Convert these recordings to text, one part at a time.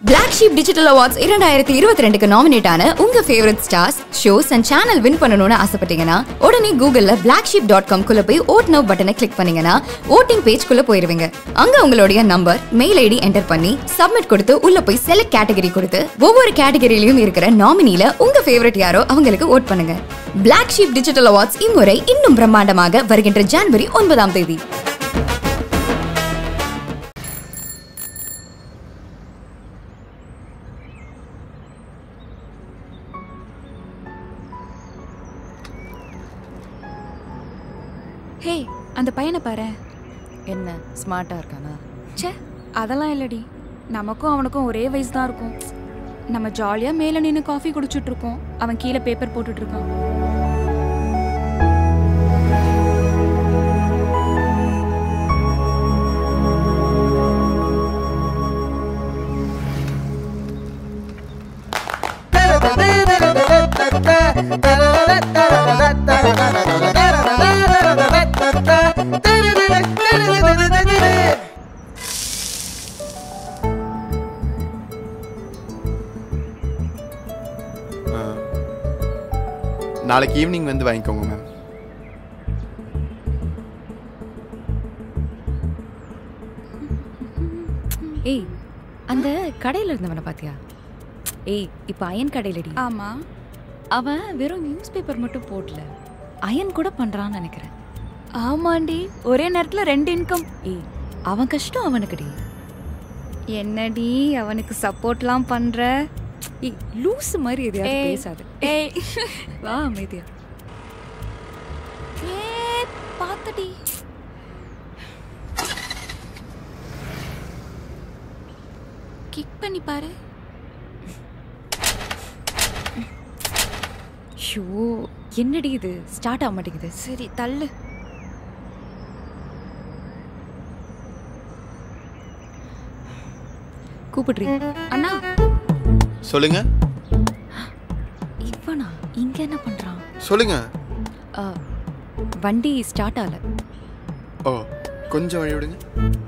Black Sheep Digital Awards 2022 nominate ஆன உங்க favourite stars, shows and channel win பண்ணணும்னு ஆசைப்பட்டீங்கன்னா உடனே கூகுள்ல blacksheep.com குள்ள போய் ஓட் நவ் பட்டனை கிளிக் பண்ணீங்கன்னா ஓட்டிங் பேஜ் குள்ள போயிருவீங்க. அங்க உங்களுடைய நம்பர், மெயில் ஐடி என்டர் பண்ணி சப்மிட் கொடுத்து உள்ள போய் செலக்ட் கேட்டகரி கொடுத்து ஒவ்வொரு கேட்டகரியிலும் இருக்கிற நாமினில உங்க ஃபேவரட் யாரோ அவங்களுக்கு ஓட் பண்ணுங்க. Black Sheep Digital Awards இம்முறை இன்னும் பிரம்மாண்டமாக வருகின்ற ஜனவரி 9ஆம் தேதி. ஹே, அந்த பையனை பாரு. என்ன ஸ்மார்ட்டா இருக்கானா? ச்சே, அதெல்லாம் இல்லடி. நமக்கும் அவனுக்கும் ஒரே வயசு தான் இருக்கும். நம்ம ஜாலியா மேல நின்று காஃபி குடிச்சிட்டு இருக்கோம், அவன் கீழே பேப்பர் போட்டுட்டு இருக்கான். நாளைக்கு ஈவினிங் வந்து வாங்கிக்கோங்க மேம். ஏய், அந்த கடையில இருந்தவனை பாத்தியா? ஏய், இப்ப அயன் கடையிலடி. ஆமா, அவன் வெறும் நியூஸ் பேப்பர் மட்டும் போடல, அயன் கூட பண்றான்னு நினைக்கிறேன். ஆமாண்டி, ஒரே நேரத்துல 2 இன்கம். ஏய், அவன் கஷ்டம் அவனுக்குடி. என்னடி அவனுக்கு சப்போர்ட்லாம் பண்ற? ஏய், லூஸ் மாதிரி எதையாவது பேசாத. ஏய், வா அமைதியா. ஏய், பாத்தடி. கிக் பண்ணி பாரு. ஷோ, என்னடி இது ஸ்டார்ட் ஆக மாட்டேங்குது. சரி, தள்ளு. கூப்பிடுறீங்க அண்ணா? சொல்லுங்க. இவனா இங்க என்ன பண்றான்? சொல்லுங்க. வண்டி ஸ்டார்ட் ஆகல. ஓ, கொஞ்சம் வழி விடுங்க.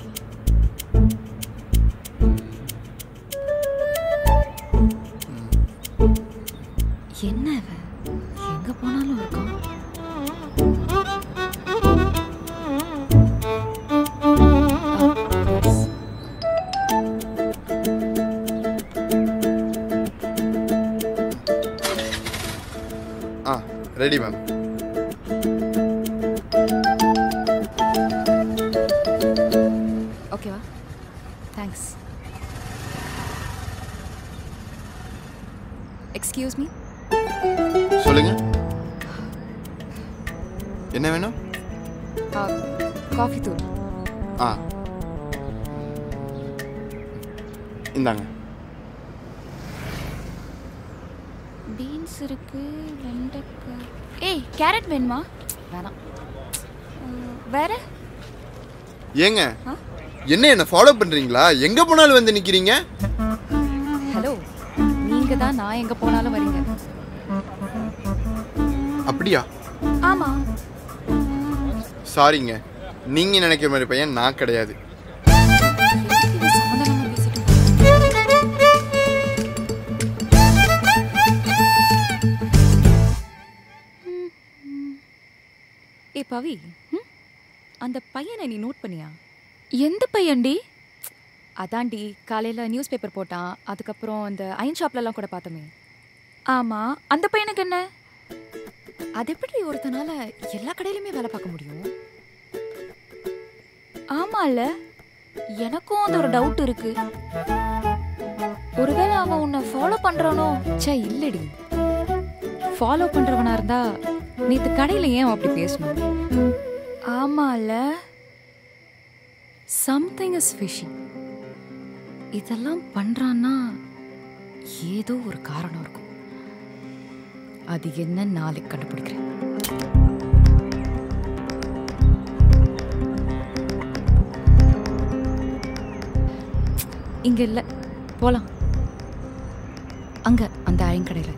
என்ன இவன் எங்க போனாலும் இருக்கான். Ready ma'am. ஓகேவா? தேங்க்ஸ். Excuse me. சொல்லுங்க. என்ன வேணும்? காஃபி தூள். இந்தாங்க. பீன்ஸ் இருக்கு, வெண்டைக்காய். ஏய், கேரட் வேணுமா? வேணாம். வேற? ஏங்க, என்ன ஃபாலோ பண்றீங்களா? எங்க போனாலும் வந்து நிக்கிறீங்க. ஹலோ, நீங்க தான் நான் எங்க போனாலும் வரீங்க. அப்படியா? ஆமா. சாரிங்க, நீங்க நினைக்கிற மாதிரி பையன் நான் கிடையாது. ஏ பவி, அந்த பையனை நீ நோட் பண்ணியா? எந்த பையன்டி? அதாண்டி காலையில நியூஸ் பேப்பர் போட்டான், அதுக்கப்புறம் அந்த அயன் ஷாப்லலாம் கூட பார்த்தோமே. ஆமா, அந்த பையனுக்கு என்ன? அது எப்படி ஒருத்தனால எல்லா கடையிலுமே வேலை பார்க்க முடியும்? ஆமால, எனக்கும் அந்த ஒரு டவுட் இருக்கு. ஒருவேளை அவன் உன்னை ஃபாலோ பண்றானோ? சே, இல்லடி. ஃபாலோ பண்றவனா இருந்தா நேத்து கடையில ஏன் அப்படி பேசணும்? ஆமால, சம்திங் இஸ் ஃபிஷி. இதெல்லாம் பண்றான்னா ஏதோ ஒரு காரணம் இருக்கும். அது என்ன நாளைக்கு கண்டுபிடிக்கிறேன். இங்க இல்ல, போலாம். அங்க அந்த அயன்கடையில.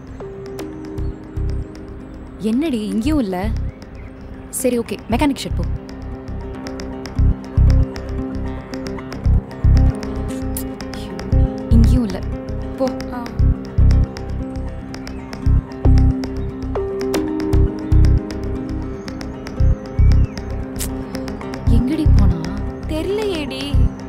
என்னடி இங்கேயும் இல்ல? சரி, ஓகே, மெக்கானிக் ஷெட் போ. இங்கேயும் இல்லை. போ. எங்கடி போனா? தெரியலையேடி.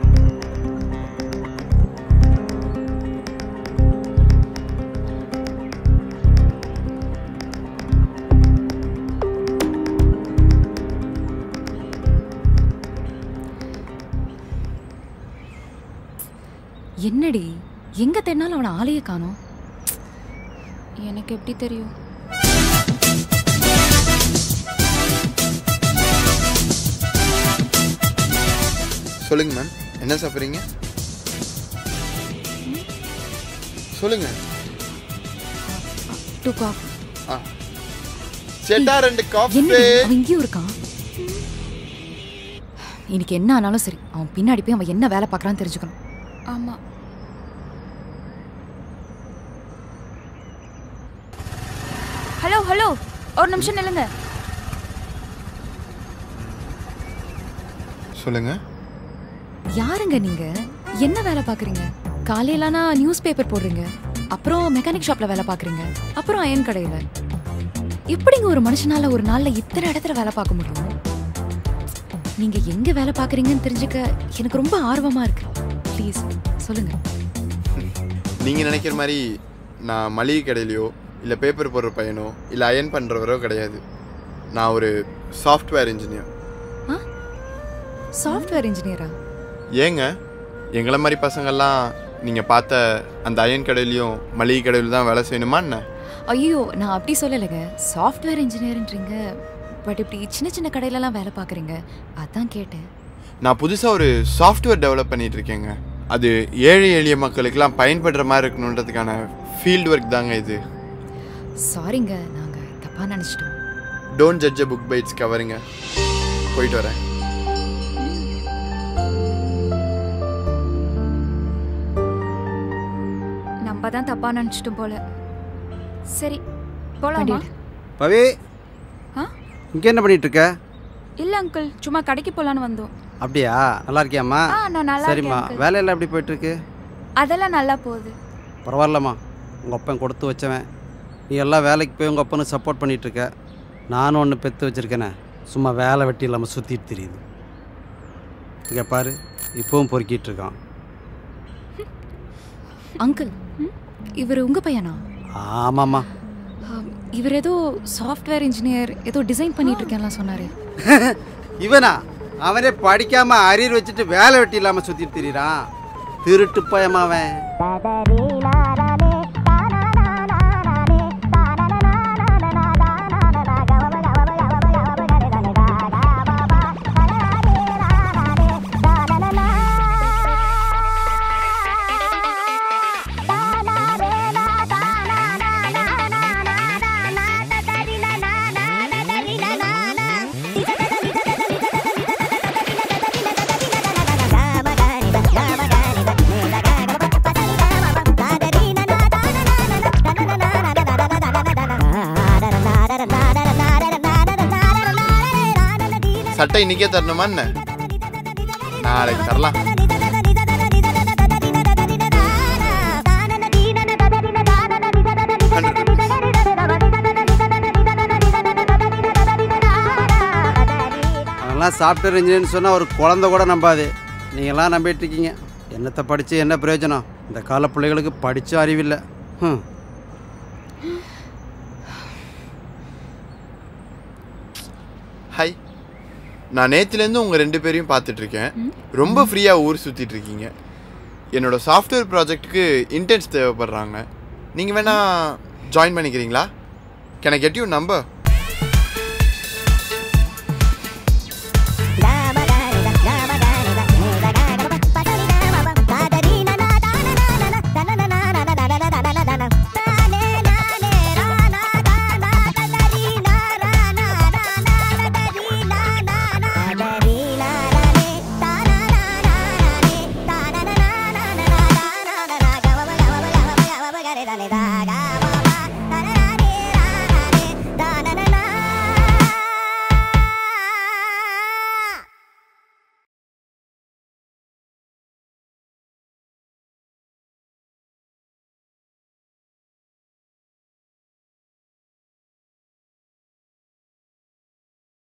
என்னடி எங்க தேடினாலும் அவனை ஆளையே காணோம். எனக்கு எப்படி தெரியும்? சொல்லுங்க மேம், என்ன சாப்பிட்றீங்க? சொல்லுங்க. 2 காஃபி. சேட்டா 2 காஃபி. அவன் இங்கேயும் இருக்கான். இன்னைக்கு என்ன ஆனாலும் சரி, அவன் பின்னாடி போய் அவன் என்ன வேலை பார்க்கறான்னு தெரிஞ்சுக்கணும். ஆமா. ஹலோ ஹலோ, ஒரு நிமிஷம் நில்லுங்க. சொல்லுங்க. யாருங்க நீங்க? என்ன வேலை பார்க்குறீங்க? காலையிலானா நியூஸ் பேப்பர் போடுறீங்க, அப்புறம் மெக்கானிக் ஷாப்ல வேலை பார்க்குறீங்க, அப்புறம் அயன் கடையில. எப்படிங்க ஒரு மனுஷனால ஒரு நாள்ல இத்தனை இடத்துல வேலை பார்க்க முடியும்? நீங்க எங்க வேலை பார்க்குறீங்கன்னு தெரிஞ்சுக்க எனக்கு ரொம்ப ஆர்வமா இருக்கு. ப்ளீஸ் சொல்லுங்க. நீங்க நினைக்கிற மாதிரி நான் மளிகை கடையிலையோ இல்லை பேப்பர் போடுற பையனோ இல்லை அயன் பண்ணுறவரோ கிடையாது. நான் ஒரு சாஃப்ட்வேர் இன்ஜினியர். சாஃப்ட்வேர் இன்ஜினியரா? ஏங்க, எங்களை மாதிரி பசங்கள்லாம் நீங்கள் பார்த்த அந்த அயன் கடையிலையும் மளிகை கடையிலும் தான் வேலை செய்யணுமா என்ன? ஐயோ, நான் அப்படி சொல்லலைங்க. சாஃப்ட்வேர் இன்ஜினியர்ன்றீங்க, பட் இப்படி சின்ன சின்ன கடையிலலாம் வேலை பார்க்குறீங்க, அதான் கேட்டேன். நான் புதுசாக ஒரு சாஃப்ட்வேர் டெவலப் பண்ணிகிட்டு இருக்கேங்க. அது ஏழை எளிய மக்களுக்கெல்லாம் பயன்படுற மாதிரி இருக்கணுன்றதுக்கான ஃபீல்டு ஒர்க் தாங்க இது. சாரிங்க, நாங்கள் தப்பாக நினச்சிட்டோம். Don't judge a book by its கவருங்க. போயிட்டு வரேன். நம்ம தான் தப்பா நினைச்சிட்டோம் போல. சரி போலாமா? பவி, இங்கே என்ன பண்ணிட்டு இருக்க? இல்ல அங்கிள், சும்மா கடைக்கு போலான்னு வந்தோம். அப்படியா? நல்லா இருக்கியாம்மா? நான் நல்லா சரிம்மா. இருக்கேன். வேலையெல்லாம் எப்படி போயிட்டு இருக்கு? அதெல்லாம் நல்லா போகுது. பரவாயில்லம்மா, உங்கள் அப்பன் கொடுத்து வச்சவன். நீ எல்லாம் வேலைக்கு போய் உங்கள் அப்பனும் சப்போர்ட் பண்ணிட்டு இருக்க. நானும் ஒன்று பெற்று வச்சுருக்கேனே, சும்மா வேலை வெட்டி இல்லாமல் சுற்றிட்டு தெரியுது. இங்கே பாரு, இப்போவும் பொறுக்கிட்டு இருக்கான். அங்கிள், இவர் உங்க பையனா? ஆமாம்மா. இவர் ஏதோ சாஃப்ட்வேர் இன்ஜினியர், ஏதோ டிசைன் பண்ணிட்டு இருக்கேன்லாம் சொன்னாரு. இவனா? அவனே படிக்காம அரியர் வச்சுட்டு வேலை வெட்டி இல்லாமல் சுற்றிட்டு திரியிறான். திருட்டு பயமாவன். சட்டை இன்னைக்கே தரணுமா என்ன? நாளைக்கு தரலாம். அவன்லாம் சாஃப்ட்வேர் இன்ஜினியர்னு சொன்னால் ஒரு குழந்தை கூட நம்பாது. நீங்கள்லாம் நம்பிட்டு இருக்கீங்க. என்னத்தை படித்து என்ன பிரயோஜனம்? இந்த கால பிள்ளைகளுக்கு படித்த அறிவில்லை. ஹாய், நான் நேற்றுலேருந்து உங்கள் 2 பேரையும் பார்த்துட்ருக்கேன். ரொம்ப ஃப்ரீயாக ஊர் சுற்றிட்டு இருக்கீங்க. என்னோட சாஃப்ட்வேர் ப்ராஜெக்ட்டுக்கு இன்டர்ன்ஸ் தேவைப்படுறாங்க. நீங்கள் வேணால் ஜாயின் பண்ணிக்கிறீங்களா? Can I get you number? da